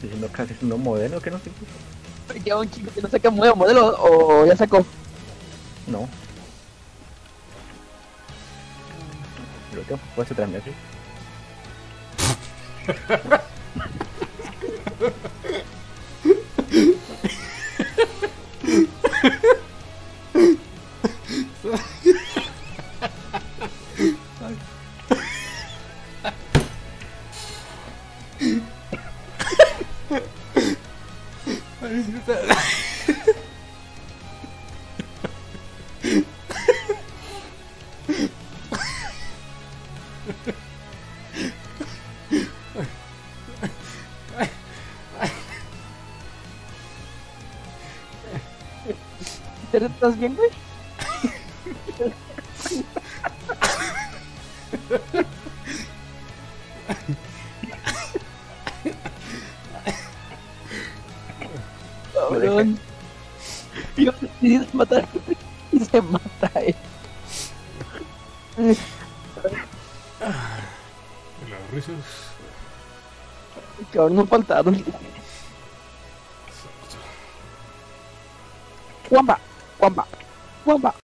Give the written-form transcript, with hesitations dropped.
diciendo casi es un nuevo modelo que no sé qué. Lleva un chico que no sé qué modelo o ya sacó. No. Lo tengo fue hace 3 meses. ¿Estás bien, güey? Cabrón. Yo decidí matar y se mata Las risas. Cabrón, no faltaron. Guamba, guamba, guamba.